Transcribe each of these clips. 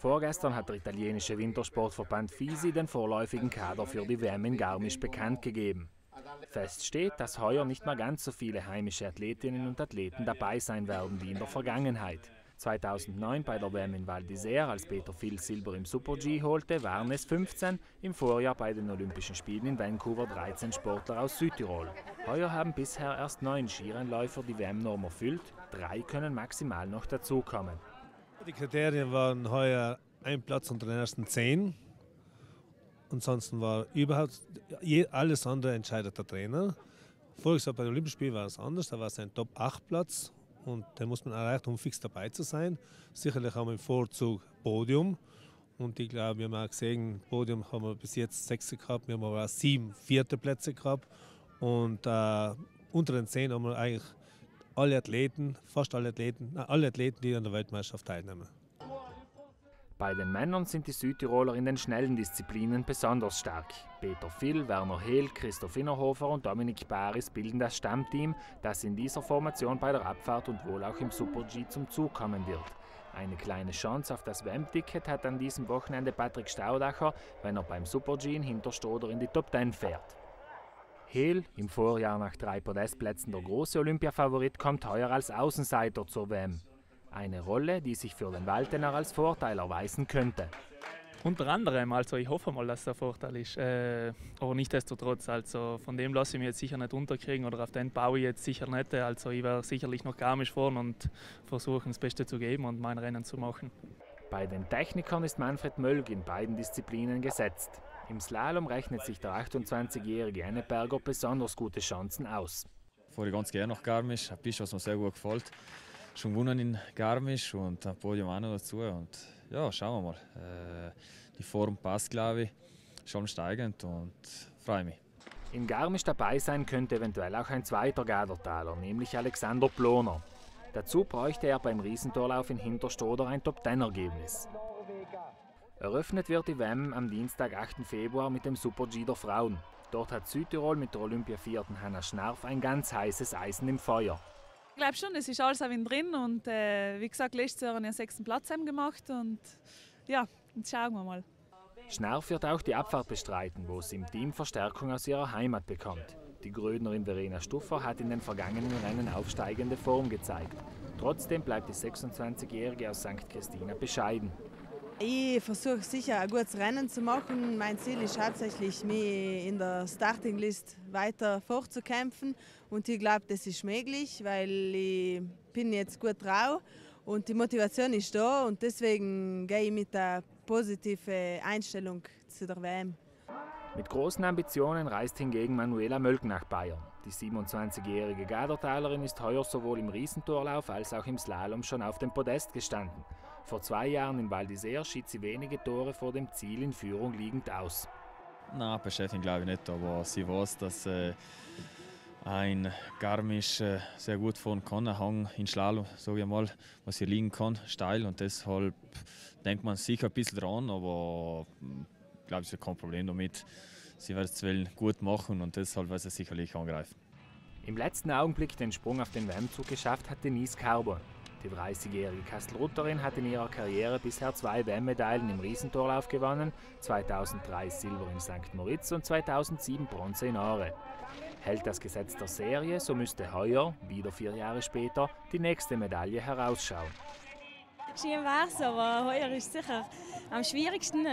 Vorgestern hat der italienische Wintersportverband FISI den vorläufigen Kader für die WM in Garmisch bekannt gegeben. Fest steht, dass heuer nicht mehr ganz so viele heimische Athletinnen und Athleten dabei sein werden wie in der Vergangenheit. 2009 bei der WM in Val d'Isère, als Peter Vil Silber im Super-G holte, waren es 15, im Vorjahr bei den Olympischen Spielen in Vancouver 13 Sportler aus Südtirol. Heuer haben bisher erst 9 Skirennläufer die WM-Norm erfüllt, 3 können maximal noch dazukommen. Die Kriterien waren heuer ein Platz unter den ersten 10. Ansonsten war überhaupt alles andere entscheidet der Trainer. Voriges Jahr bei den Olympischen Spielen war es anders, da war es ein Top-8-Platz und den muss man erreichen, um fix dabei zu sein. Sicherlich haben wir im Vorzug Podium und ich glaube, wir haben auch gesehen, Podium haben wir bis jetzt 6 gehabt, wir haben aber auch 7 vierte Plätze gehabt und unter den 10 haben wir eigentlich fast alle Athleten, die an der Weltmeisterschaft teilnehmen. Bei den Männern sind die Südtiroler in den schnellen Disziplinen besonders stark. Peter Vil, Werner Hehl, Christoph Innerhofer und Dominik Baris bilden das Stammteam, das in dieser Formation bei der Abfahrt und wohl auch im Super-G zum Zug kommen wird. Eine kleine Chance auf das WM-Ticket hat an diesem Wochenende Patrick Staudacher, wenn er beim Super-G in Hinterstoder in die Top 10 fährt. Hehl, im Vorjahr nach 3 Podestplätzen der große Olympiafavorit, kommt heuer als Außenseiter zur WM. Eine Rolle, die sich für den Waltener als Vorteil erweisen könnte. Unter anderem, also ich hoffe mal, dass der Vorteil ist. Aber nichtsdestotrotz, also von dem lasse ich mich jetzt sicher nicht unterkriegen oder auf den baue ich jetzt sicher nicht. Also ich werde sicherlich noch Garmisch fahren und versuchen, das Beste zu geben und mein Rennen zu machen. Bei den Technikern ist Manfred Mölg in beiden Disziplinen gesetzt. Im Slalom rechnet sich der 28-jährige Enneberger besonders gute Chancen aus. Ich fahre ganz gerne nach Garmisch, ein bisschen, was mir sehr gut gefällt. Schon gewonnen in Garmisch und ein Podium auch noch dazu. Und ja, schauen wir mal. Die Form passt, glaube ich, schon steigend und freue mich. In Garmisch dabei sein könnte eventuell auch ein zweiter Gadertaler, nämlich Alexander Ploner. Dazu bräuchte er beim Riesentorlauf in Hinterstoder ein Top-10-Ergebnis. Eröffnet wird die WM am Dienstag, 8. Februar mit dem Super-G der Frauen. Dort hat Südtirol mit der Olympiavierten Hanna Schnarf ein ganz heißes Eisen im Feuer. Ich glaube schon, es ist alles auch drin und wie gesagt, letztes Jahr haben wir den 6. Platz gemacht und ja, jetzt schauen wir mal. Schnarf wird auch die Abfahrt bestreiten, wo sie im Team Verstärkung aus ihrer Heimat bekommt. Die Grödnerin Verena Stuffer hat in den vergangenen Rennen aufsteigende Form gezeigt. Trotzdem bleibt die 26-Jährige aus St. Christina bescheiden. Ich versuche sicher ein gutes Rennen zu machen. Mein Ziel ist hauptsächlich, mich in der Startinglist weiter fortzukämpfen. Und ich glaube, das ist möglich, weil ich bin jetzt gut drauf und die Motivation ist da. Und deswegen gehe ich mit der positiven Einstellung zu der WM. Mit großen Ambitionen reist hingegen Manuela Mölk nach Bayern. Die 27-jährige Gadertalerin ist heuer sowohl im Riesentorlauf als auch im Slalom schon auf dem Podest gestanden. Vor 2 Jahren in Val d'Isère schied sie wenige Tore vor dem Ziel in Führung liegend aus. Nein, beschäftigt glaube ich nicht, aber sie weiß, dass ein Garmisch sehr gut fahren kann, ein Hang in Slalom, sage ich mal, was hier liegen kann, steil und deshalb denkt man sicher ein bisschen dran, aber ich glaube, es ist kein Problem damit. Sie wird es gut machen und deshalb wird sie sicherlich angreifen. Im letzten Augenblick den Sprung auf den WM-Zug geschafft hat Denise Carbon. Die 30-jährige Kastelrutterin hat in ihrer Karriere bisher 2 WM-Medaillen im Riesentorlauf gewonnen, 2003 Silber in St. Moritz und 2007 Bronze in Åre. Hält das Gesetz der Serie, so müsste heuer, wieder 4 Jahre später, die nächste Medaille herausschauen. Schön war es, aber heuer ist sicher am schwierigsten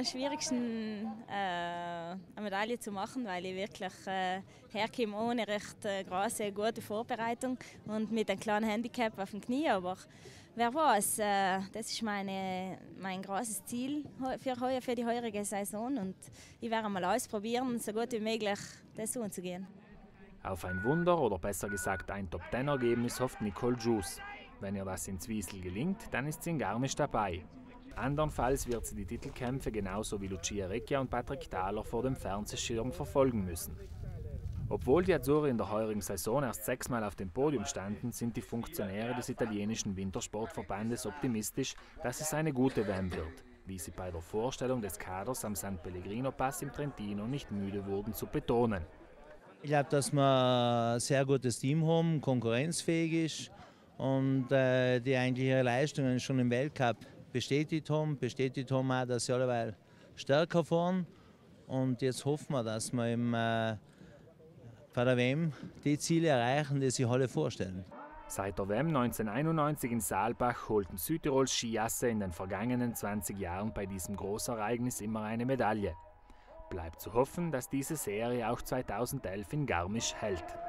eine Medaille zu machen, weil ich wirklich herkomme ohne recht große, gute Vorbereitung und mit einem kleinen Handicap auf dem Knie. Aber wer weiß, das ist mein großes Ziel für die heurige Saison und ich werde mal ausprobieren, so gut wie möglich das anzugehen. Auf ein Wunder oder besser gesagt ein Top-10-Ergebnis hofft Nicole Jus. Wenn ihr das in Zwiesel gelingt, dann ist sie in Garmisch dabei. Andernfalls wird sie die Titelkämpfe genauso wie Lucia Recchia und Patrick Thaler vor dem Fernsehschirm verfolgen müssen. Obwohl die Azzurri in der heurigen Saison erst 6-mal auf dem Podium standen, sind die Funktionäre des italienischen Wintersportverbandes optimistisch, dass es eine gute WM wird, wie sie bei der Vorstellung des Kaders am San Pellegrino Pass im Trentino nicht müde wurden zu betonen. Ich glaube, dass wir ein sehr gutes Team haben, konkurrenzfähig ist und die eigentlich ihre Leistungen schon im Weltcup bestätigt haben auch, dass sie alleweil stärker fahren. Und jetzt hoffen wir, dass wir bei der WM die Ziele erreichen, die sich alle vorstellen. Seit der WM 1991 in Saalbach holten Südtirols Skiasse in den vergangenen 20 Jahren bei diesem Großereignis immer eine Medaille. Bleibt zu hoffen, dass diese Serie auch 2011 in Garmisch hält.